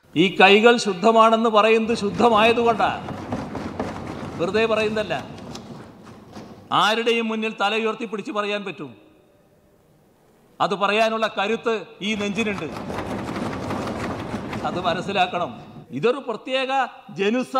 ഈ കൈകൾ ശുദ്ധമാണെന്ന് പറയുന്നത് ശുദ്ധമായതുകൊണ്ടാണ്, വെറുതെ പറയുന്നതല്ല. ആരുടെയും മുന്നിൽ തല ഉയർത്തിപ്പിടിച്ച് പറയാൻ പറ്റും. അത് പറയാനുള്ള കരുത്ത് ഈ നെഞ്ചിനുണ്ട്. അത് മനസ്സിലാക്കണം. ഇതൊരു പ്രത്യേക ജനുസ.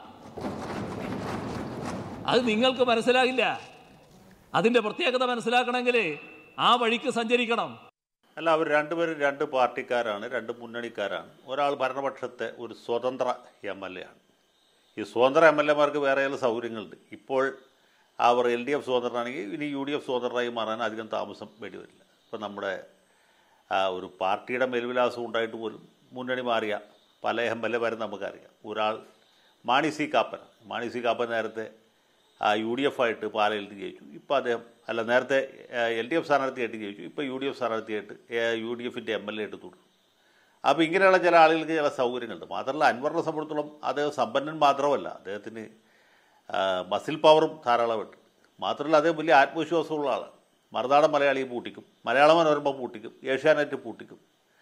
അത് നിങ്ങൾക്ക് മനസ്സിലാകില്ല. അതിൻ്റെ പ്രത്യേകത മനസ്സിലാക്കണമെങ്കിൽ ആ വഴിക്ക് സഞ്ചരിക്കണം. അല്ല, അവർ രണ്ടുപേരും രണ്ട് പാർട്ടിക്കാരാണ്, രണ്ട് മുന്നണിക്കാരാണ്. ഒരാൾ ഭരണപക്ഷത്തെ ഒരു സ്വതന്ത്ര MLA ആണ്. ഈ സ്വതന്ത്ര MLA-മാർക്ക് വേറെ ചില സൗകര്യങ്ങളുണ്ട്. ഇപ്പോൾ അവർ LDF സ്വതന്ത്രനാണെങ്കിൽ ഇനി UDF സ്വതന്ത്രമായി മാറാൻ അധികം താമസം വേണ്ടി വരില്ല. ഇപ്പം നമ്മുടെ ഒരു പാർട്ടിയുടെ മേൽവിലാസം ഉണ്ടായിട്ട് പോലും മുന്നണി മാറിയ പല MLA-മാരും നമുക്കറിയാം. ഒരാൾ മാണി സി കാപ്പൻ നേരത്തെ UDF ആയിട്ട് പാലയിൽ ജയിച്ചു. ഇപ്പോൾ അദ്ദേഹം നേരത്തെ LDF സ്ഥാനാർത്ഥിയായിട്ട് ജയിച്ചു. ഇപ്പോൾ UDF സ്ഥാനാർത്ഥിയായിട്ട് UDF-ൻ്റെ MLA ആയിട്ട് തുടരും. അപ്പോൾ ഇങ്ങനെയുള്ള ചില ആളുകൾക്ക് ചില സൗകര്യങ്ങളുണ്ട്. മാത്രമല്ല, അൻവറിനെ സംബന്ധിച്ചിടത്തോളം അദ്ദേഹം സമ്പന്നൻ മാത്രമല്ല, അദ്ദേഹത്തിന് മസിൽ പവറും ധാരാളമുണ്ട്. മാത്രമല്ല, അദ്ദേഹം വലിയ ആത്മവിശ്വാസമുള്ള ആളാണ്. മറുനാടൻ മലയാളിയെ പൂട്ടിക്കും, മലയാള മനോരമ പൂട്ടിക്കും, ഏഷ്യാനെറ്റ് പൂട്ടിക്കും,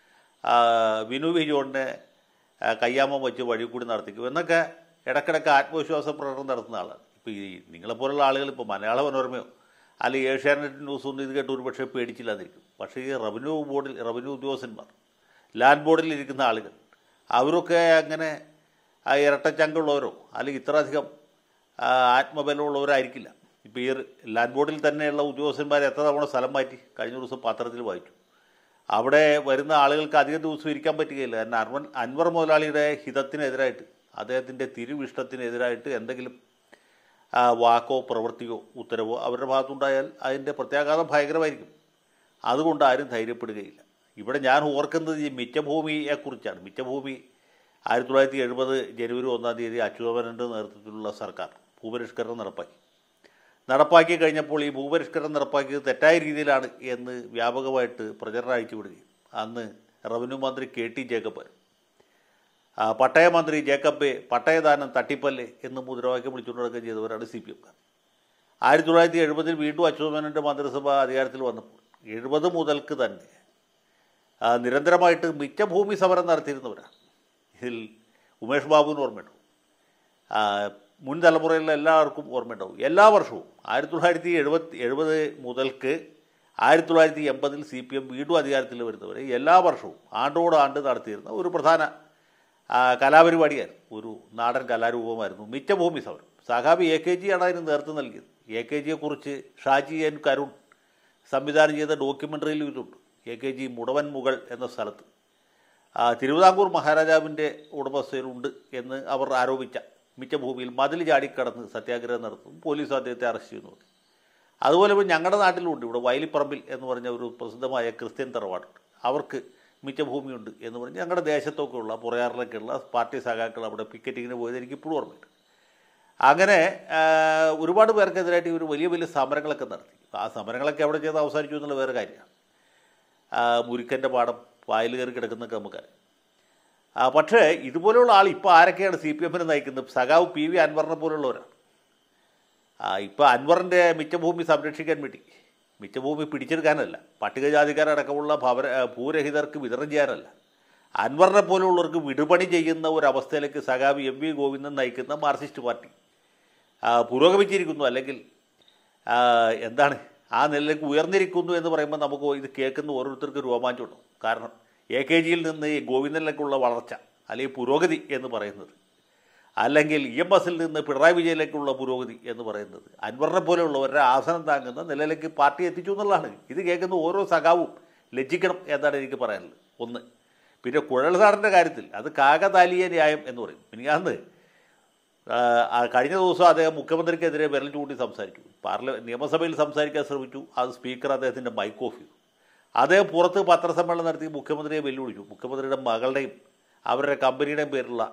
വിനു വി ജോണിനെ കയ്യാമം വെച്ച് വഴി കൂടി നടത്തിക്കും എന്നൊക്കെ ഇടയ്ക്കിടയ്ക്ക് ആത്മവിശ്വാസ പ്രകടനം നടത്തുന്ന ആളാണ്. ഇപ്പോൾ ഈ നിങ്ങളെപ്പോലുള്ള ആളുകൾ ഇപ്പോൾ മലയാള മനോരമയോ അല്ലെങ്കിൽ ഏഷ്യാനെറ്റ് ന്യൂസൊന്നും ഇത് കേട്ട് ഒരുപക്ഷെ പേടിച്ചില്ലാതിരിക്കും. പക്ഷേ ഈ റവന്യൂ ഉദ്യോഗസ്ഥന്മാർ, ലാൻഡ് ബോർഡിൽ ഇരിക്കുന്ന ആളുകൾ, അവരൊക്കെ അങ്ങനെ ഇരട്ടച്ചങ്കുള്ളവരോ അല്ലെങ്കിൽ ഇത്രയധികം ആത്മബലമുള്ളവരായിരിക്കില്ല. ഇപ്പോൾ ഈ ലാൻഡ് ബോർഡിൽ തന്നെയുള്ള ഉദ്യോഗസ്ഥന്മാർ എത്ര തവണ സ്ഥലം മാറ്റി. കഴിഞ്ഞ ദിവസം പത്രത്തിൽ വായിച്ചു. അവിടെ വരുന്ന ആളുകൾക്ക് അധികം ദിവസം ഇരിക്കാൻ പറ്റുകയില്ല. കാരണം അൻവർ മുതലാളിയുടെ ഹിതത്തിനെതിരായിട്ട്, അദ്ദേഹത്തിൻ്റെ തിരുവിഷ്ടത്തിനെതിരായിട്ട് എന്തെങ്കിലും വാക്കോ പ്രവൃത്തിയോ ഉത്തരവോ അവരുടെ ഭാഗത്തുണ്ടായാൽ അതിൻ്റെ പ്രത്യാഘാതം ഭയങ്കരമായിരിക്കും. അതുകൊണ്ട് ആരും ധൈര്യപ്പെടുകയില്ല. ഇവിടെ ഞാൻ ഓർക്കുന്നത് ഈ മിച്ചഭൂമിയെക്കുറിച്ചാണ്. മിച്ചഭൂമി 1970 ജനുവരി 1-ാം തീയതി അച്യുതമേനോൻ്റെ നേതൃത്വത്തിലുള്ള സർക്കാർ ഭൂപരിഷ്കരണം നടപ്പാക്കി കഴിഞ്ഞപ്പോൾ ഈ ഭൂപരിഷ്കരണം നടപ്പാക്കിയത് തെറ്റായ രീതിയിലാണ് എന്ന് വ്യാപകമായിട്ട് പ്രചരണം അയച്ചുവിടുകയും അന്ന് റവന്യൂ മന്ത്രി KT ജേക്കബ്, പട്ടയ മന്ത്രി ജേക്കബ് പട്ടയദാനം തട്ടിപ്പല്ലേ എന്ന് മുദ്രാവാക്യം വിളിച്ചുകൊണ്ട് നടക്കുകയും ചെയ്തവരാണ് CPM. 1970 വീണ്ടും അച്യുതമേനോൻ്റെ മന്ത്രിസഭ അധികാരത്തിൽ വന്നപ്പോൾ 70 മുതൽക്ക് തന്നെ നിരന്തരമായിട്ട് മിച്ചഭൂമി സമരം നടത്തിയിരുന്നവരാണ്. ഇതിൽ ഉമേഷ് ബാബുവിന് ഓർമ്മയുണ്ടാവും, മുൻ തലമുറയിലുള്ള എല്ലാവർക്കും ഓർമ്മയുണ്ടാവും. എല്ലാ വർഷവും 1970 മുതൽക്ക് 1980 CPM വീണ്ടും അധികാരത്തിൽ വരുന്നവരെ എല്ലാ വർഷവും ആണ്ടോടാണ്ട് നടത്തിയിരുന്ന ഒരു പ്രധാന കലാപരിപാടിയായിരുന്നു, ഒരു നാടൻ കലാരൂപമായിരുന്നു മിച്ചഭൂമി സമരം. സഖാബി AKG ആണ് അതിന് നേതൃത്വം നൽകിയത്. AKGയെക്കുറിച്ച് ഷാജി N കരുൺ സംവിധാനം ചെയ്ത ഡോക്യുമെൻ്ററിയിൽ ഇതുണ്ട്. AKG മുടവൻ മുകൾ എന്ന സ്ഥലത്ത് തിരുവിതാംകൂർ മഹാരാജാവിൻ്റെ ഉടമസ്ഥയിലുണ്ട് എന്ന് അവർ ആരോപിച്ച മിച്ചഭൂമിയിൽ മതിൽ ചാടിക്കടന്ന് സത്യാഗ്രഹം നടത്തും, പോലീസ് അദ്ദേഹത്തെ അറസ്റ്റ് ചെയ്യുന്നു. അതുപോലെ ഇപ്പോൾ ഞങ്ങളുടെ നാട്ടിലുണ്ട്, ഇവിടെ വയലിപ്പറമ്പിൽ എന്ന് പറഞ്ഞ ഒരു പ്രസിദ്ധമായ ക്രിസ്ത്യൻ തറവാടുണ്ട്. അവർക്ക് മിച്ചഭൂമിയുണ്ട് എന്ന് പറഞ്ഞ് ഞങ്ങളുടെ ദേശത്തൊക്കെ ഉള്ള പുറയാറിലൊക്കെയുള്ള പാർട്ടി സഖാക്കൾ അവിടെ പിക്കറ്റിങ്ങിന് പോയത് എനിക്ക് ഇപ്പോഴും ഓർമ്മയുണ്ട്. അങ്ങനെ ഒരുപാട് പേർക്കെതിരായിട്ട് ഇവർ വലിയ വലിയ സമരങ്ങളൊക്കെ നടത്തി. ആ സമരങ്ങളൊക്കെ എവിടെ ചെയ്ത് അവസാനിച്ചു എന്നുള്ള വേറെ കാര്യമാണ്. മുരിക്കൻ്റെ പാടം വായിൽ കയറി കിടക്കുന്നൊക്കെ നമുക്കറിയാം. പക്ഷേ ഇതുപോലെയുള്ള ആൾ ഇപ്പോൾ ആരൊക്കെയാണ് CPM-നെ നയിക്കുന്നത്? സഖാവ് PV അൻവറിനെ പോലുള്ളവരാണ്. ഇപ്പോൾ അൻവറിൻ്റെ മിച്ചഭൂമി സംരക്ഷിക്കാൻ വേണ്ടി, മിച്ചഭൂമി പിടിച്ചെടുക്കാനല്ല, പട്ടികജാതിക്കാരടക്കമുള്ള ഭൂരഹിതർക്ക് വിതരണം ചെയ്യാനല്ല, അൻവറിനെ പോലുള്ളവർക്ക് വിടുപണി ചെയ്യുന്ന ഒരവസ്ഥയിലേക്ക് സഖാവ് MV ഗോവിന്ദൻ നയിക്കുന്ന മാർക്സിസ്റ്റ് പാർട്ടി പുരോഗമിച്ചിരിക്കുന്നു, അല്ലെങ്കിൽ എന്താണ് ആ നിലയിലേക്ക് ഉയർന്നിരിക്കുന്നു എന്ന് പറയുമ്പോൾ നമുക്ക് ഇത് കേൾക്കുന്ന ഓരോരുത്തർക്ക് രോമാഞ്ചമുണ്ട്. കാരണം AKGയിൽ നിന്ന് ഈ ഗോവിന്ദനിലേക്കുള്ള വളർച്ച അല്ലെങ്കിൽ പുരോഗതി എന്ന് പറയുന്നത്, അല്ലെങ്കിൽ EMSൽ നിന്ന് പിണറായി വിജയനിലേക്കുള്ള പുരോഗതി എന്ന് പറയുന്നത് അൻവറിനെ പോലെയുള്ളവരുടെ ആസനം താങ്ങുന്ന നിലയിലേക്ക് പാർട്ടി എത്തിച്ചു എന്നുള്ളതാണ്. ഇത് കേൾക്കുന്ന ഓരോ സഖാവും ലജ്ജിക്കണം എന്നാണ് എനിക്ക് പറയാനുള്ളത്. ഒന്ന്. പിന്നെ കുഴൽ സാറിൻ്റെ കാര്യത്തിൽ അത് കാകതാലീയ ന്യായം എന്ന് പറയും. മിനിഞ്ഞാന്ന് കഴിഞ്ഞ ദിവസം അദ്ദേഹം മുഖ്യമന്ത്രിക്കെതിരെ വിരൽ ചൂണ്ടി സംസാരിച്ചു. നിയമസഭയിൽ സംസാരിക്കാൻ ശ്രമിച്ചു, അത് സ്പീക്കർ അദ്ദേഹത്തിൻ്റെ മൈക്ക് ഓഫ് ചെയ്തു. അദ്ദേഹം പുറത്ത് പത്രസമ്മേളനം നടത്തി മുഖ്യമന്ത്രിയെ വെല്ലുവിളിച്ചു. മുഖ്യമന്ത്രിയുടെ മകളുടെയും അവരുടെ കമ്പനിയുടെയും പേരിലുള്ള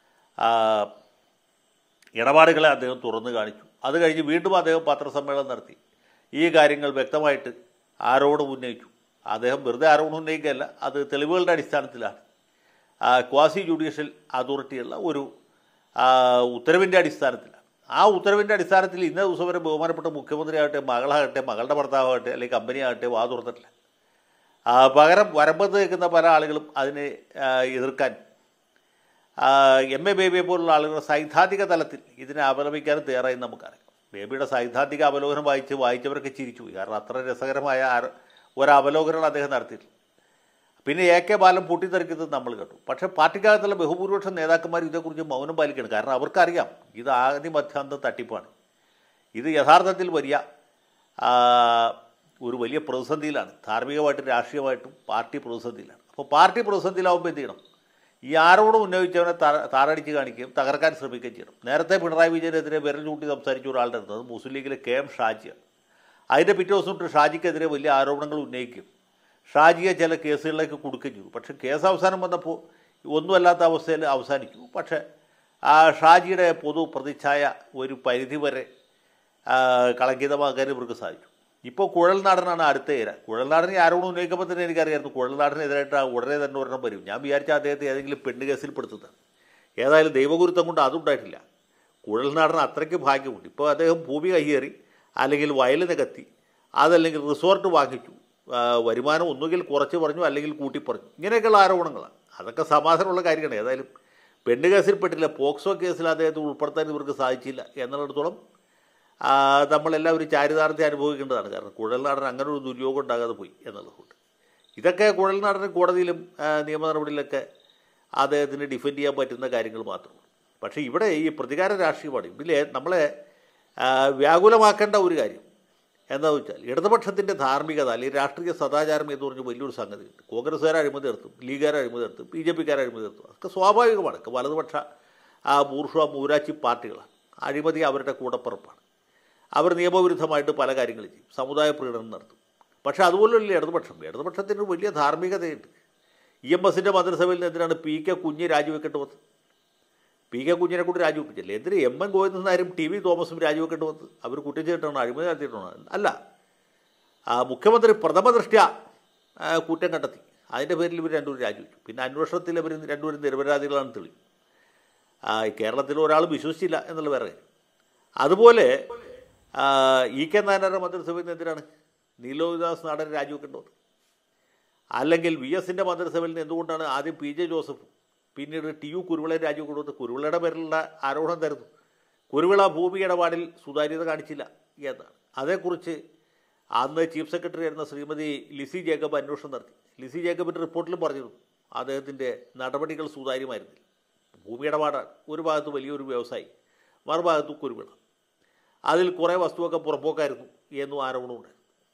ഇടപാടുകളെ അദ്ദേഹം തുറന്നു കാണിച്ചു. അത് കഴിഞ്ഞ് വീണ്ടും അദ്ദേഹം പത്രസമ്മേളനം നടത്തി ഈ കാര്യങ്ങൾ വ്യക്തമായിട്ട് ആരോപണം ഉന്നയിച്ചു. അദ്ദേഹം വെറുതെ ആരോപണം ഉന്നയിക്കുകയല്ല, അത് തെളിവുകളുടെ അടിസ്ഥാനത്തിലാണ്. ക്വാസി ജുഡീഷ്യൽ അതോറിറ്റിയുള്ള ഒരു ഉത്തരവിൻ്റെ അടിസ്ഥാനത്തിലാണ്. ആ ഉത്തരവിൻ്റെ അടിസ്ഥാനത്തിൽ ഇന്ന ദിവസം വരെ ബഹുമാനപ്പെട്ട മുഖ്യമന്ത്രിയാകട്ടെ, മകളാകട്ടെ, മകളുടെ ഭർത്താവാകട്ടെ, അല്ലെങ്കിൽ കമ്പനിയാകട്ടെ വാ തുറന്നിട്ടില്ല. പകരം വരമ്പത്ത് നിൽക്കുന്ന പല ആളുകളും അതിനെ എതിർക്കാൻ എം എ ബേബിയെ പോലുള്ള ആളുകൾ സൈദ്ധാന്തിക തലത്തിൽ ഇതിനെ അപലപിക്കാനും തയ്യാറായി നമുക്കറിയാം. ബേബിയുടെ സൈദ്ധാന്തിക അവലോകനം വായിച്ചവരൊക്കെ ചിരിച്ചു പോയി. കാരണം അത്ര രസകരമായ ഒരവലോകനമാണ് അദ്ദേഹം നടത്തിയിട്ടുള്ളത്. പിന്നെ എ കെ ബാലൻ പൊട്ടിത്തെറിക്കുന്നത് നമ്മൾ കേട്ടു. പക്ഷേ പാർട്ടിക്കകത്തുള്ള ബഹുഭൂരിപക്ഷം നേതാക്കന്മാർ ഇതേക്കുറിച്ച് മൗനം പാലിക്കുകയാണ്. കാരണം അവർക്കറിയാം ഇത് ആദ്യ മധ്യാന്തം തട്ടിപ്പാണ്. ഇത് യഥാർത്ഥത്തിൽ ഒരു വലിയ പ്രതിസന്ധിയിലാണ്. ധാർമ്മികമായിട്ടും രാഷ്ട്രീയമായിട്ടും പാർട്ടി പ്രതിസന്ധിയിലാണ്. അപ്പോൾ പാർട്ടി പ്രതിസന്ധിയിലാവുമ്പോൾ എന്ത് ചെയ്യണം? ഈ ആരോടും ഉന്നയിച്ചവനെ താറടിച്ച് കാണിക്കുകയും തകർക്കാൻ ശ്രമിക്കുകയും ചെയ്യണം. നേരത്തെ പിണറായി വിജയനെതിരെ വിരൽ ചൂണ്ടി സംസാരിച്ച ഒരാളുടെ അടുത്ത്, അത് മുസ്ലിം ലീഗിലെ കെ എം ഷാജിയാണ്. അതിൻ്റെ പിറ്റേ ദിവസം തൊട്ട് ഷാജിക്കെതിരെ വലിയ ആരോപണങ്ങൾ ഉന്നയിക്കും, ഷാജിയെ ചില കേസുകളിലേക്ക് കൊടുക്കുകയും ചെയ്തു. പക്ഷേ കേസ് അവസാനം വന്നപ്പോൾ ഒന്നുമല്ലാത്ത അവസ്ഥയിൽ അവസാനിച്ചു. പക്ഷേ ഷാജിയുടെ പൊതു പ്രതിച്ഛായ ഒരു പരിധിവരെ കളങ്കിതമാക്കാൻ ഇവർക്ക് സാധിച്ചു. ഇപ്പോൾ കുഴൽനാടനാണ് അടുത്ത ഇര. കുഴൽനാടനെ ആരോടും ഉന്നയിക്കുമ്പോൾ തന്നെ എനിക്കറിയായിരുന്നു കുഴൽനാടനെതിരായിട്ട് ഉടനെ തന്നെ ഒരെണ്ണം വരും. ഞാൻ വിചാരിച്ച അദ്ദേഹത്തെ ഏതെങ്കിലും പെണ്ണ് കേസിൽ പെടുത്തുന്നത്. ഏതായാലും ദൈവഗുരുത്വം കൊണ്ട് അതുണ്ടായിട്ടില്ല. കുഴൽനാടൻ അത്രയ്ക്ക് ഭാഗ്യമുണ്ട്. ഇപ്പോൾ അദ്ദേഹം ഭൂമി കയ്യേറി, അല്ലെങ്കിൽ വയൽ നികത്തി, അതല്ലെങ്കിൽ റിസോർട്ട് വാങ്ങിച്ചു, വരുമാനം ഒന്നുകിൽ കുറച്ച് പറഞ്ഞു അല്ലെങ്കിൽ കൂട്ടിപ്പറഞ്ഞു, ഇങ്ങനെയൊക്കെയുള്ള ആരോപണങ്ങളാണ്. അതൊക്കെ സമാധാനമുള്ള കാര്യമാണ്. ഏതായാലും പെണ്ണ് കേസിൽ പെട്ടില്ല, പോക്സോ കേസിൽ അദ്ദേഹത്തെ ഉൾപ്പെടുത്താൻ ഇവർക്ക് സാധിച്ചില്ല എന്നുള്ളിടത്തോളം നമ്മളെല്ലാവരും ചാരിതാർത്ഥ്യം അനുഭവിക്കേണ്ടതാണ്. കാരണം കുഴൽനാടൻ അങ്ങനെ ഒരു ദുര്യോഗം ഉണ്ടാകാതെ പോയി എന്നുള്ളതുകൊണ്ട് ഇതൊക്കെ കുഴൽനാടന് കോടതിയിലും നിയമ നടപടിയിലൊക്കെ അദ്ദേഹത്തിന് ഡിഫെൻഡ് ചെയ്യാൻ പറ്റുന്ന കാര്യങ്ങൾ മാത്രമേ. പക്ഷേ ഇവിടെ ഈ പ്രതികാര രാഷ്ട്രീയമാണ്. ഇതിലെ നമ്മളെ വ്യാകുലമാക്കേണ്ട ഒരു കാര്യം എന്താണെന്ന് വെച്ചാൽ ഇടതുപക്ഷത്തിൻ്റെ ധാർമ്മികത അല്ലെങ്കിൽ രാഷ്ട്രീയ സദാചാരം എന്ന് പറഞ്ഞ് വലിയൊരു സംഗതിയുണ്ട്. കോൺഗ്രസ്സുകാർ അഴിമതി നടത്തും, ലീഗുകാർ അഴിമതി നടത്തും, BJP-ക്കാർ അഴിമതി നടത്തും. അതൊക്കെ സ്വാഭാവികമാണ്. വലതുപക്ഷ ബൂർഷ്വ മൂരാച്ചി പാർട്ടികളാണ്. അഴിമതി അവരുടെ കൂടപ്പുറപ്പാണ്. അവർ നിയമവിരുദ്ധമായിട്ട് പല കാര്യങ്ങളും ചെയ്യും, സമുദായ പ്രീണനം നടത്തും. പക്ഷേ അതുപോലെയുള്ള ഇടതുപക്ഷത്തിന് വലിയ ധാർമ്മികതയുണ്ട്. EMSൻ്റെ മന്ത്രിസഭയിൽ നിന്ന് എന്തിനാണ് PK കുഞ്ഞ് രാജിവെക്കേണ്ടി വന്നത്? PK കുഞ്ഞിനെ കൂടി രാജിവെപ്പിച്ചില്ല. എന്തിന് MN ഗോവിന്ദൻ നായരും TV തോമസും രാജിവെക്കേണ്ടി വന്നത്? അവർ കുറ്റം ചെയ്തിട്ടാണ്, അഴിമതി നടത്തിയിട്ടാണ്? അല്ല, മുഖ്യമന്ത്രി പ്രഥമ ദൃഷ്ട്യ കുറ്റം കണ്ടെത്തി. അതിൻ്റെ പേരിൽ ഇവർ രണ്ടുപേരും രാജിവെച്ചു. പിന്നെ അന്വേഷണത്തിൽ ഇവർ രണ്ടുപേരും നിരപരാധികളാണ് തെളിയും. കേരളത്തിൽ ഒരാൾ വിശ്വസിച്ചില്ല എന്നുള്ള വേറെ കാര്യം. അതുപോലെ EK നായനാരുടെ മന്ത്രിസഭയിൽ നിന്ന് എന്തിനാണ് നീലോദാസ് നാടൻ രാജിവെക്കേണ്ടി വന്നത്? അല്ലെങ്കിൽ VSൻ്റെ മന്ത്രിസഭയിൽ നിന്ന് എന്തുകൊണ്ടാണ് ആദ്യം PJ ജോസഫ് പിന്നീട് TU കുരുവിളയെ രാജിവെക്കേണ്ടി വന്നത്? കുരുവിളയുടെ പേരിലുള്ള ആരോപണം തരുന്നു. കുരുവിള ഭൂമി ഇടപാടിൽ സുതാര്യത കാണിച്ചില്ല എന്നാണ്. അതേക്കുറിച്ച് അന്ന് ചീഫ് സെക്രട്ടറി ആയിരുന്ന ശ്രീമതി ലിസി ജേക്കബ് അന്വേഷണം നടത്തി. ലിസി ജേക്കബിൻ്റെ റിപ്പോർട്ടിലും പറഞ്ഞിരുന്നു അദ്ദേഹത്തിൻ്റെ നടപടികൾ സുതാര്യമായിരുന്നില്ല. ഭൂമി ഇടപാടാണ്. ഒരു ഭാഗത്ത് വലിയൊരു വ്യവസായി, മറുഭാഗത്ത് കുരുവിള. അതിൽ കുറേ വസ്തുവൊക്കെ പുറമ്പോക്കായിരുന്നു എന്നും ആരോപണമുണ്ട്.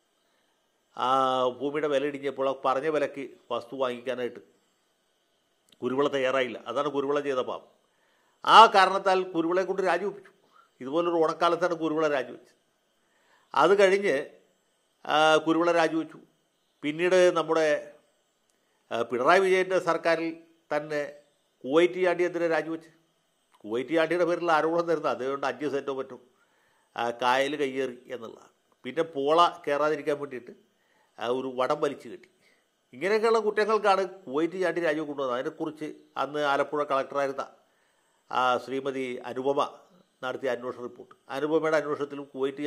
ഭൂമിയുടെ വില ഇടിഞ്ഞപ്പോൾ പറഞ്ഞ വിലയ്ക്ക് വസ്തു വാങ്ങിക്കാനായിട്ട് കുരുവിള തയ്യാറായില്ല. അതാണ് കുരുവിള ചെയ്ത പാപം. ആ കാരണത്താൽ കുരുവിളയെ കൊണ്ട് രാജിവെപ്പിച്ചു. ഇതുപോലൊരു ഓണക്കാലത്താണ് കുരുവിള രാജിവെച്ചത്. അത് കഴിഞ്ഞ് കുരുവിള രാജിവെച്ചു. പിന്നീട് നമ്മുടെ പിണറായി വിജയൻ്റെ സർക്കാരിൽ തന്നെ കുവൈറ്റ് ചാണ്ടിയെതിരെ രാജിവെച്ച്. കുവൈറ്റ് ചാണ്ടിയുടെ പേരിൽ ആരോപണം തരുന്നത് അതുകൊണ്ട് 5 സെൻറ്റോ പറ്റും കായൽ കയ്യേറി എന്നുള്ളതാണ്. പിന്നെ പോള കയറാതിരിക്കാൻ വേണ്ടിയിട്ട് ഒരു വടം വലിച്ചു കെട്ടി. ഇങ്ങനെയൊക്കെയുള്ള കുറ്റങ്ങൾക്കാണ് കുവൈറ്റ് ചാണ്ടി രാജ്യം കൊണ്ടുവന്നത്. അതിനെക്കുറിച്ച് അന്ന് ആലപ്പുഴ കളക്ടറായിരുന്ന ശ്രീമതി അനുപമ നടത്തിയ അന്വേഷണ റിപ്പോർട്ട്. അനുപമയുടെ അന്വേഷണത്തിലും കുവൈറ്റ്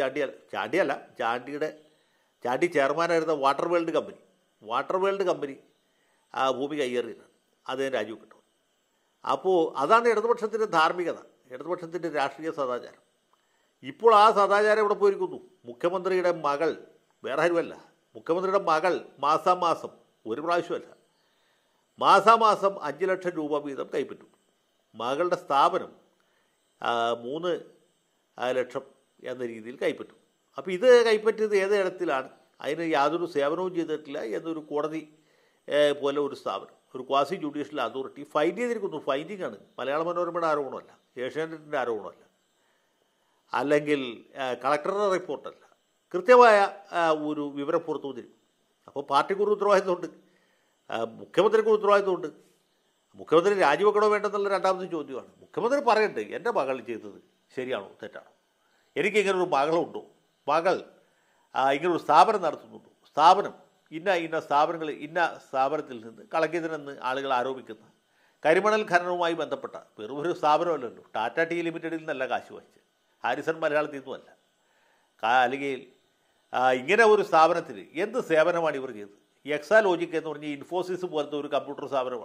ചാണ്ടി ചെയർമാനായിരുന്ന വാട്ടർ വേൾഡ് കമ്പനി ഭൂമി കയ്യേറിയതാണ്. അദ്ദേഹം രാജിവെക്കട്ടു. അപ്പോൾ അതാണ് ഇടതുപക്ഷത്തിൻ്റെ ധാർമ്മികത, ഇടതുപക്ഷത്തിൻ്റെ രാഷ്ട്രീയ സദാചാരം. ഇപ്പോൾ ആ സദാചാരം എവിടെ പോയിരിക്കുന്നു? മുഖ്യമന്ത്രിയുടെ മകൾ, വേറെ ആരുമല്ല, മുഖ്യമന്ത്രിയുടെ മകൾ മാസാമാസം, ഒരു പ്രാവശ്യമല്ല, മാസാമാസം 5 ലക്ഷം രൂപ വീതം കൈപ്പറ്റും. മകളുടെ സ്ഥാപനം 3 ലക്ഷം എന്ന രീതിയിൽ കൈപ്പറ്റും. അപ്പോൾ ഇത് കൈപ്പറ്റിയത് ഏത് ഇടത്തിലാണ്? അതിന് യാതൊരു സേവനവും ചെയ്തിട്ടില്ല എന്നൊരു കോടതി പോലെ ഒരു സ്ഥാപനം, ഒരു ക്വാസി ജുഡീഷ്യൽ അതോറിറ്റി ഫൈൻഡ് ചെയ്തിരിക്കുന്നു. ഫൈൻഡിങ്ങാണ്. മലയാള മനോരമയുടെ ആരോപണമല്ല, ഏഷ്യാനെറ്റിൻ്റെ ആരോപണമല്ല, അല്ലെങ്കിൽ കളക്ടറുടെ റിപ്പോർട്ടല്ല. കൃത്യമായ ഒരു വിവരം പുറത്തു വന്നിരിക്കും. അപ്പോൾ പാർട്ടിക്കൊരു ഉത്തരവാദിത്വമുണ്ട്, മുഖ്യമന്ത്രിക്ക് ഉത്തരവാദിത്വമുണ്ട്. മുഖ്യമന്ത്രി രാജിവെക്കണോ വേണ്ടെന്നുള്ള രണ്ടാമത്തെ ചോദ്യമാണ്. മുഖ്യമന്ത്രി പറയട്ടെ, എൻ്റെ മകൾ ചെയ്തത് ശരിയാണോ തെറ്റാണോ? എനിക്കിങ്ങനൊരു മകളുണ്ടോ? മകൾ ഇങ്ങനൊരു സ്ഥാപനം നടത്തുന്നുണ്ടോ? സ്ഥാപനം ഇന്ന സ്ഥാപനത്തിൽ നിന്ന് കളങ്കിയതിനെന്ന് ആളുകൾ ആരോപിക്കുന്ന കരിമണൽ ഖനനവുമായി ബന്ധപ്പെട്ട വെറുമൊരു സ്ഥാപനമല്ലല്ലോ. ടാറ്റ ടീ ലിമിറ്റഡിൽ നിന്നല്ല കാശ് വാങ്ങിച്ചത്, ഹാരിസൺ മലയാളത്തിൽ നിന്നുമല്ല. അല്ലെങ്കിൽ ഇങ്ങനെ ഒരു സ്ഥാപനത്തിന് എന്ത് സേവനമാണ് ഇവർ ചെയ്തത്? എക്സാലോജിക് എന്ന് പറഞ്ഞ് ഇൻഫോസിസ് പോലത്തെ ഒരു കമ്പ്യൂട്ടർ സ്ഥാപനമാണ്.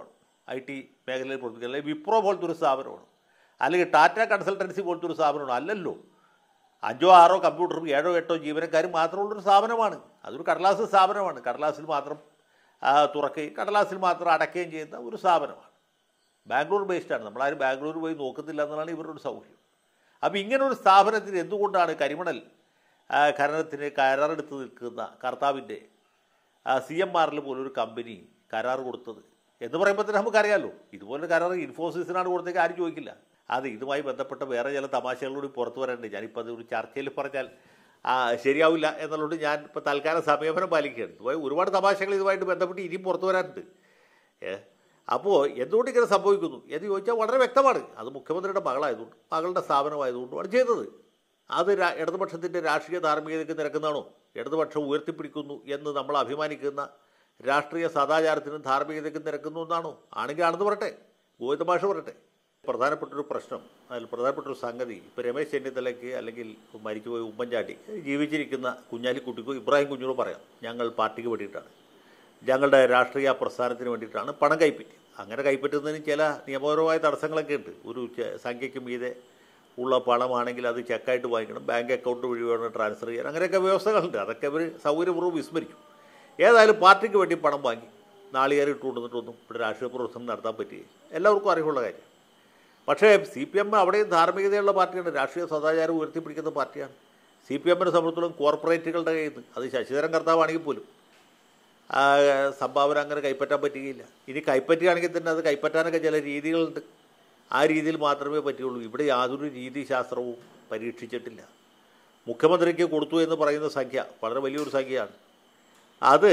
IT മേഖലയിൽ പ്രവർത്തിക്കുന്നത്, അല്ലെങ്കിൽ വിപ്രോ പോലത്തെ ഒരു സ്ഥാപനമാണ്, അല്ലെങ്കിൽ ടാറ്റ കൺസൾട്ടൻസി പോലത്തെ ഒരു സ്ഥാപനമാണ്. അല്ലല്ലോ, 5 or 6 കമ്പ്യൂട്ടറും 7 or 8 ജീവനക്കാരും മാത്രമുള്ളൊരു സ്ഥാപനമാണ്. അതൊരു കടലാസ് സ്ഥാപനമാണ്. കടലാസിൽ മാത്രം തുറക്കുകയും കടലാസിൽ മാത്രം അടയ്ക്കുകയും ചെയ്യുന്ന ഒരു സ്ഥാപനമാണ്. ബാംഗ്ലൂർ ബേസ്ഡാണ്. നമ്മളാരും ബാംഗ്ലൂർ പോയി നോക്കുന്നില്ല എന്നുള്ളതാണ് ഇവരുടെ ഒരു സൗകര്യം. അപ്പോൾ ഇങ്ങനൊരു സ്ഥാപനത്തിന് എന്തുകൊണ്ടാണ് കരിമണൽ ഖനനത്തിന് കരാറെടുത്ത് നിൽക്കുന്ന കർത്താവിൻ്റെ CMRL പോലൊരു കമ്പനി കരാർ കൊടുത്തത് എന്ന് പറയുമ്പോൾ തന്നെ നമുക്കറിയാമല്ലോ. ഇതുപോലൊരു കരാർ ഇൻഫോസിസിനാണ് കൊടുത്തേക്ക് ആരും ചോദിക്കില്ല. അത് ഇതുമായി ബന്ധപ്പെട്ട വേറെ ചില തമാശകളോട് പുറത്തു വരേണ്ടത്. ഞാനിപ്പോൾ അത് ഒരു ചർച്ചയിൽ പറഞ്ഞാൽ ശരിയാവില്ല എന്നുള്ളത് ഞാൻ ഇപ്പോൾ തൽക്കാലം സമയപരം പാലിക്കുകയാണ്. ഇതുമായി ഒരുപാട് തമാശകൾ ഇതുമായിട്ട് ബന്ധപ്പെട്ട് ഇനിയും പുറത്തു വരാനുണ്ട്. അപ്പോൾ എന്തുകൊണ്ട് ഇങ്ങനെ സംഭവിക്കുന്നു എന്ന് ചോദിച്ചാൽ വളരെ വ്യക്തമാണ്. അത് മുഖ്യമന്ത്രിയുടെ മകളായതുകൊണ്ട്, മകളുടെ സ്ഥാപനമായതുകൊണ്ടുമാണ് ചെയ്തത്. അത് ഇടതുപക്ഷത്തിൻ്റെ രാഷ്ട്രീയ ധാർമ്മികതയ്ക്ക് നിരക്കുന്നതാണോ? ഇടതുപക്ഷം ഉയർത്തിപ്പിടിക്കുന്നു എന്ന് നമ്മൾ അഭിമാനിക്കുന്ന രാഷ്ട്രീയ സദാചാരത്തിനും ധാർമ്മികതയ്ക്കും നിരക്കുന്നു എന്നാണോ? ആണെങ്കിൽ ആണെന്ന് പറയട്ടെ, ഗോവിന്ദമാഷ് പറയട്ടെ. പ്രധാനപ്പെട്ടൊരു പ്രശ്നം, അതിൽ പ്രധാനപ്പെട്ടൊരു സംഗതി, ഇപ്പോൾ രമേശ് ചെന്നിത്തലയ്ക്ക് അല്ലെങ്കിൽ മരിച്ചുപോയ ഉമ്മൻചാണ്ടി ജീവിച്ചിരിക്കുന്ന കുഞ്ഞാലിക്കുട്ടിക്കോ ഇബ്രാഹിം കുഞ്ഞിനോ പറയാം, ഞങ്ങൾ പാർട്ടിക്ക് വേണ്ടിയിട്ടാണ്, ഞങ്ങളുടെ രാഷ്ട്രീയ പ്രസ്ഥാനത്തിന് വേണ്ടിയിട്ടാണ് പണം കൈപ്പറ്റി. അങ്ങനെ കൈപ്പറ്റുന്നതിന് ചില നിയമപരമായ തടസ്സങ്ങളൊക്കെ ഉണ്ട്. ഒരു സംഖ്യയ്ക്ക് മീതെ ഉള്ള പണമാണെങ്കിൽ അത് ചെക്കായിട്ട് വാങ്ങിക്കണം, ബാങ്ക് അക്കൗണ്ട് വഴി വേണം ട്രാൻസ്ഫർ ചെയ്യാൻ, അങ്ങനെയൊക്കെ വ്യവസ്ഥകളുണ്ട്. അതൊക്കെ അവർ സൗകര്യപൂർവ്വം വിസ്മരിച്ചു. ഏതായാലും പാർട്ടിക്ക് വേണ്ടി പണം വാങ്ങി നാളികേരം ഇട്ടുകൊണ്ടിട്ടൊന്നും ഇവിടെ രാഷ്ട്രീയ പ്രവർത്തനം നടത്താൻ പറ്റുകയും എല്ലാവർക്കും അറിവുള്ള കാര്യം. പക്ഷേ CPM അവിടെയും ധാർമ്മികതയുള്ള പാർട്ടിയാണ്, രാഷ്ട്രീയ സദാചാരം ഉയർത്തിപ്പിടിക്കുന്ന പാർട്ടിയാണ്. CPMനെ സംബന്ധിച്ചിടത്തോളം കോർപ്പറേറ്റുകളുടെ കയ്യിൽ നിന്ന്, അത് ശശിധരൻ കർത്താവാണെങ്കിൽ പോലും സംഭാവന അങ്ങനെ കൈപ്പറ്റാൻ പറ്റുകയില്ല. ഇനി കൈപ്പറ്റുകയാണെങ്കിൽ തന്നെ അത് കൈപ്പറ്റാനൊക്കെ ചില രീതികളുണ്ട്. ആ രീതിയിൽ മാത്രമേ പറ്റുകയുള്ളൂ. ഇവിടെ യാതൊരു രീതിശാസ്ത്രവും പരീക്ഷിച്ചിട്ടില്ല. മുഖ്യമന്ത്രിക്ക് കൊടുത്തു എന്ന് പറയുന്ന സംഖ്യ വളരെ വലിയൊരു സംഖ്യയാണ്. അത്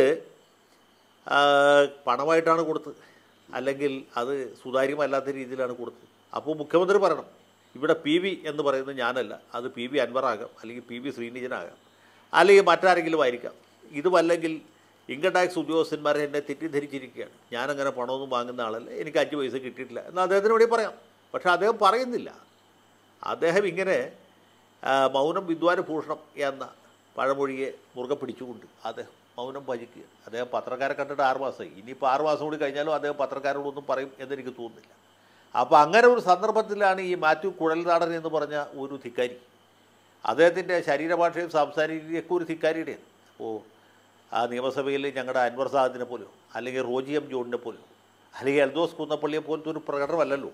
പണമായിട്ടാണ് കൊടുത്തത്, അല്ലെങ്കിൽ അത് സുതാര്യമല്ലാത്ത രീതിയിലാണ് കൊടുത്തത്. അപ്പോൾ മുഖ്യമന്ത്രി പറയണം, ഇവിടെ PV എന്ന് പറയുന്നത് ഞാനല്ല, അത് PV അൻവറ ആകാം, അല്ലെങ്കിൽ PV ശ്രീനിജനാകാം, അല്ലെങ്കിൽ മറ്റാരെങ്കിലും ആയിരിക്കാം. ഇതുമല്ലെങ്കിൽ ഇൻകം ടാക്സ് ഉദ്യോഗസ്ഥന്മാർ എന്നെ തെറ്റിദ്ധരിച്ചിരിക്കുകയാണ്, ഞാനങ്ങനെ പണമൊന്നും വാങ്ങുന്ന ആളല്ല, എനിക്ക് 5 പൈസ കിട്ടിയിട്ടില്ല എന്ന് അദ്ദേഹത്തിന് വേണ്ടി പറയാം. പക്ഷേ അദ്ദേഹം പറയുന്നില്ല. അദ്ദേഹം ഇങ്ങനെ മൗനം വിദ്വാന ഭൂഷണം എന്ന പഴമൊഴിയെ മുറുകെ പിടിച്ചുകൊണ്ട് അദ്ദേഹം മൗനം ഭജിക്കുക. അദ്ദേഹം പത്രക്കാരെ കണ്ടിട്ട് 6 മാസമായി. ഇനിയിപ്പോൾ 6 മാസം കൂടി കഴിഞ്ഞാലും അദ്ദേഹം പത്രക്കാരോടൊന്നും പറയും എന്നെനിക്ക് തോന്നുന്നില്ല. അപ്പോൾ അങ്ങനെ ഒരു സന്ദർഭത്തിലാണ് ഈ മാത്യു കുഴൽനാടൻ എന്ന് പറഞ്ഞ ഒരു ധിക്കാരി, അദ്ദേഹത്തിൻ്റെ ശരീരഭാഷയും സംസാരിക്കുകയൊക്കെ ഒരു ധിക്കാരിയുടെയാണ്. അപ്പോൾ ആ നിയമസഭയിൽ ഞങ്ങളുടെ അൻവർ സാദിനെ പോലെയോ, അല്ലെങ്കിൽ റോജി M. ജോണിനെ പോലെയോ, അല്ലെങ്കിൽ എൽദോസ് കുന്നപ്പള്ളിയെ പോലത്തെ ഒരു പ്രകടനമല്ലല്ലോ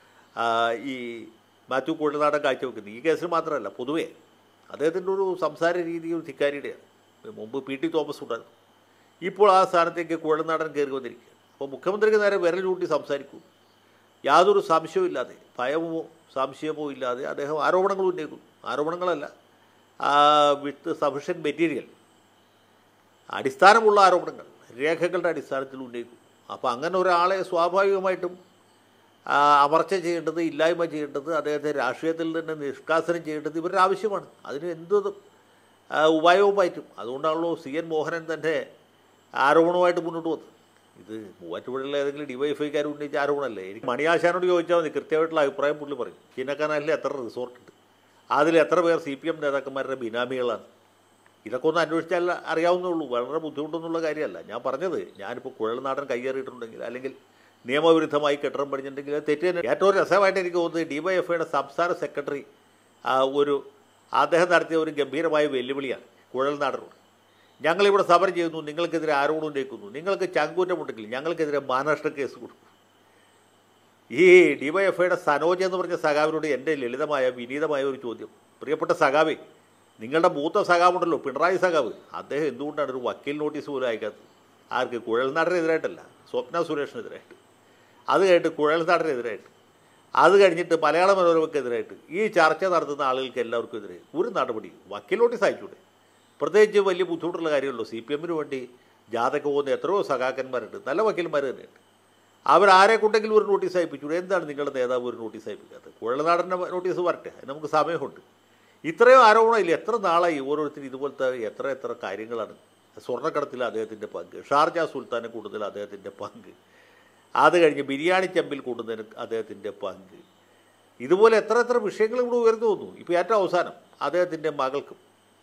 ഈ മാത്യു കുഴൽനാടൻ കാഴ്ചവെക്കുന്നത്. ഈ കേസിൽ മാത്രമല്ല, പൊതുവേ അദ്ദേഹത്തിൻ്റെ ഒരു സംസാര രീതി ഒരു ധിക്കാരിയുടെയാണ്. മുമ്പ് PT തോമസ് ഉണ്ടായിരുന്നു, ഇപ്പോൾ ആ സ്ഥാനത്തേക്ക് കുഴൽനാടൻ കയറി വന്നിരിക്കുകയാണ്. അപ്പോൾ മുഖ്യമന്ത്രിക്ക് നേരെ വിരൽ ചൂണ്ടി സംസാരിക്കൂ, യാതൊരു സംശയവും ഇല്ലാതെ, ഭയമോ സംശയമോ ഇല്ലാതെ അദ്ദേഹം ആരോപണങ്ങൾ ഉന്നയിക്കുന്നു. ആരോപണങ്ങളല്ല, വിത്ത് സഫിഷ്യൻറ്റ് മെറ്റീരിയൽ, അടിസ്ഥാനമുള്ള ആരോപണങ്ങൾ രേഖകളുടെ അടിസ്ഥാനത്തിൽ ഉന്നയിക്കും. അപ്പോൾ അങ്ങനെ ഒരാളെ സ്വാഭാവികമായിട്ടും അമർച്ച ചെയ്യേണ്ടത്, ഇല്ലായ്മ ചെയ്യേണ്ടത്, അദ്ദേഹത്തെ രാഷ്ട്രീയത്തിൽ തന്നെ നിഷ്കാസനം ചെയ്യേണ്ടത് ഇവരുടെ ആവശ്യമാണ്. അതിന് എന്ത് ഉപായവും പറ്റും. അതുകൊണ്ടാണല്ലോ CN മോഹനൻ തൻ്റെ ആരോപണവുമായിട്ട് മുന്നോട്ട് വന്നത്. ഇത് മൂവാറ്റുപുഴയിലെ ഏതെങ്കിലും DYFIക്കാർ ഉന്നയിച്ച ആരോപണമല്ലേ? എനിക്ക് മണിയാശാനോട് ചോദിച്ചാൽ മതി, കൃത്യമായിട്ടുള്ള അഭിപ്രായം പുള്ളി പറയും. ചിന്നക്കനാലിൽ എത്ര റിസോർട്ടുണ്ട്, അതിൽ എത്ര പേർ CPM നേതാക്കന്മാരുടെ ബിനാമികളാണ്, ഇതൊക്കെ ഒന്ന് അന്വേഷിച്ചാൽ അറിയാവുന്നുള്ളൂ. വളരെ ബുദ്ധിമുട്ടൊന്നുള്ള കാര്യമല്ല. ഞാൻ പറഞ്ഞത്, ഞാനിപ്പോൾ കുഴൽനാടൻ കയ്യേറിയിട്ടുണ്ടെങ്കിൽ, അല്ലെങ്കിൽ നിയമവിരുദ്ധമായി കെട്ടിടം പണിഞ്ഞിട്ടുണ്ടെങ്കിൽ അത് തെറ്റ് തന്നെ. ഏറ്റവും രസമായിട്ട് എനിക്ക് തോന്നുന്നത് DYFIയുടെ സംസ്ഥാന സെക്രട്ടറി അദ്ദേഹം നടത്തിയ ഒരു ഗംഭീരമായ വെല്ലുവിളിയാണ് കുഴൽനാടനോട്. ഞങ്ങളിവിടെ സമരം ചെയ്യുന്നു, നിങ്ങൾക്കെതിരെ ആരോപണം ഉന്നയിക്കുന്നു, നിങ്ങൾക്ക് ചങ്കൂറ്റമുണ്ടെങ്കിൽ ഞങ്ങൾക്കെതിരെ മാനനഷ്ട കേസ് കൊടുക്കും. ഈ DYFIയുടെ സനോജ് എന്ന് പറഞ്ഞ സഖാവിനോട് എൻ്റെ ലളിതമായ വിനീതമായ ഒരു ചോദ്യം, പ്രിയപ്പെട്ട സഖാവേ, നിങ്ങളുടെ മൂത്ത സഖാവുണ്ടല്ലോ പിണറായി സഖാവ്, അദ്ദേഹം എന്തുകൊണ്ടാണ് ഒരു വക്കീൽ നോട്ടീസ് പോലും അയക്കാത്തത്? ആർക്ക്? കുഴൽനാടനെതിരായിട്ടല്ല, സ്വപ്ന സുരേഷിനെതിരായിട്ട്, അത് കഴിഞ്ഞിട്ട് കുഴൽനാടനെതിരായിട്ട്, അത് കഴിഞ്ഞിട്ട് മലയാള മനോരമയ്ക്കെതിരായിട്ട്, ഈ ചർച്ച നടത്തുന്ന ആളുകൾക്ക് എല്ലാവർക്കും എതിരെ ഒരു നടപടി വക്കീൽ നോട്ടീസ് അയച്ചൂടെ? പ്രത്യേകിച്ച് വലിയ ബുദ്ധിമുട്ടുള്ള കാര്യമല്ലോ. CPMന് വേണ്ടി ജാഥയ്ക്ക് പോകുന്ന എത്രയോ സഖാക്കന്മാരുണ്ട്, നല്ല വക്കീൽമാർ തന്നെയുണ്ട്. അവരാരെ കൊണ്ടെങ്കിലും ഒരു നോട്ടീസ് അയപ്പിച്ചൂടെ? എന്താണ് നിങ്ങളുടെ നേതാവ് ഒരു നോട്ടീസ് അയപ്പിക്കാത്തത്? കുഴൽനാടൻ്റെ നോട്ടീസ് വരട്ടെ, അതിന് നമുക്ക് സമയമുണ്ട്. ഇത്രയും ആരോപണമില്ല. എത്ര നാളായി ഓരോരുത്തരും ഇതുപോലത്തെ എത്ര കാര്യങ്ങളാണ്. സ്വർണ്ണക്കടത്തിൽ അദ്ദേഹത്തിൻ്റെ പങ്ക്, ഷാർജ സുൽത്താനെ കൂടുതൽ അദ്ദേഹത്തിൻ്റെ പങ്ക്, അത് കഴിഞ്ഞ് ബിരിയാണി ചെമ്പിൽ കൂടുന്നതിന് അദ്ദേഹത്തിൻ്റെ പങ്ക്, ഇതുപോലെ എത്ര വിഷയങ്ങൾ ഇവിടെ ഉയർന്നു വന്നു. ഇപ്പോൾ ഏറ്റവും അവസാനം അദ്ദേഹത്തിൻ്റെ മകൾക്കും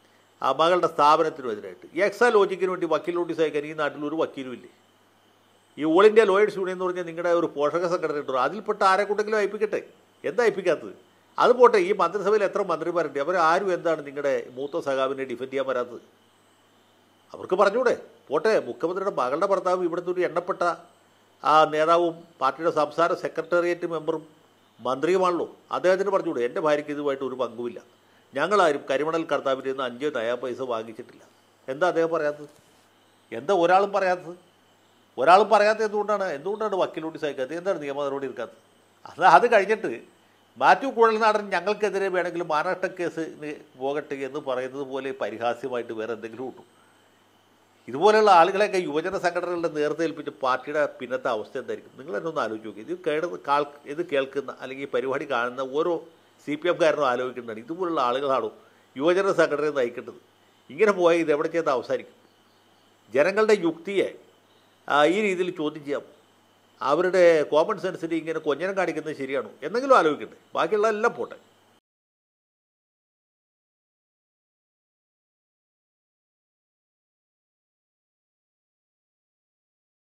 മകളുടെ സ്ഥാപനത്തിനും എതിരായിട്ട് എക്സാലോജിക്കിന് വേണ്ടി വക്കീൽ നോട്ടീസ് അയക്കാൻ ഈ നാട്ടിൽ ഒരു വക്കീലും ഇല്ലേ? ഈ ഓൾ ഇന്ത്യ ലോയേഴ്സ് യൂണിയൻ എന്ന് പറഞ്ഞാൽ നിങ്ങളുടെ ഒരു പോഷക സംഘടന ഉണ്ടോ, അതിൽപ്പെട്ട ആരെ കൊണ്ടെങ്കിലും അയപ്പിക്കട്ടെ. എന്താ അയപ്പിക്കാത്തത്? അത് പോട്ടെ, ഈ മന്ത്രിസഭയിൽ എത്ര മന്ത്രിമാരുണ്ട്, അവരാരും എന്താണ് നിങ്ങളുടെ മൂത്ത സഖാവിനെ ഡിഫെൻഡ് ചെയ്യാൻ വരാത്തത്? അവർക്ക് പറഞ്ഞൂടെ? പോട്ടെ, മുഖ്യമന്ത്രിയുടെ മകളുടെ ഭർത്താവ് ഇവിടുത്തെ ഒരു എണ്ണപ്പെട്ട ആ നേതാവും പാർട്ടിയുടെ സംസ്ഥാന സെക്രട്ടേറിയറ്റ് മെമ്പറും മന്ത്രിയുമാണല്ലോ. അദ്ദേഹത്തിന് പറഞ്ഞൂടെ എൻ്റെ ഭാര്യയ്ക്ക് ഇതുമായിട്ട് ഒരു പങ്കുമില്ല, ഞങ്ങളാരും കരിമണൽ കർത്താവിൻ്റെ നിന്ന് 5 നയാ പൈസ വാങ്ങിച്ചിട്ടില്ല? എന്താ അദ്ദേഹം പറയാത്തത്? എന്താ ഒരാളും പറയാത്തത്? ഒരാളും പറയാത്തത് എന്തുകൊണ്ടാണ് വക്കീൽ നോട്ടീസ് അയക്കാത്തത്? എന്താണ് നിയമ നടപടി എടുക്കാത്തത്? അത് കഴിഞ്ഞിട്ട് മാത്യു കുഴൽനാടൻ ഞങ്ങൾക്കെതിരെ വേണമെങ്കിൽ മാനനഷ്ട കേസിന് പോകട്ടെ എന്ന് പറയുന്നത് പോലെ പരിഹാസ്യമായിട്ട് വേറെ എന്തെങ്കിലും കിട്ടും. ഇതുപോലെയുള്ള ആളുകളെയൊക്കെ യുവജന സംഘടനകളുടെ നേതൃത്വം പാർട്ടിയുടെ പിന്നത്തെ അവസ്ഥ എന്തായിരിക്കും? നിങ്ങൾ തന്നെ ഒന്ന് ആലോചിച്ച് നോക്കി. ഇത് കേൾക്കുന്ന അല്ലെങ്കിൽ ഈ പരിപാടി കാണുന്ന ഓരോ CPM-കാരനും ആലോചിക്കുന്നതാണ്, ഇതുപോലുള്ള ആളുകളാണോ യുവജന സംഘടനയെ നയിക്കേണ്ടത്? ഇങ്ങനെ പോയാൽ ഇത് എവിടെ ചെയ്ത് അവസാനിക്കും? ജനങ്ങളുടെ യുക്തിയെ ഈ രീതിയിൽ ചോദ്യം ചെയ്യാം. അവരുടെ കോമൺ സെൻസിന് ഇങ്ങനെ കൊഞ്ഞനം കാണിക്കുന്നത് ശരിയാണോ? എന്തെങ്കിലും ആലോചിക്കട്ടെ. ബാക്കിയുള്ള എല്ലാം പോട്ടെ.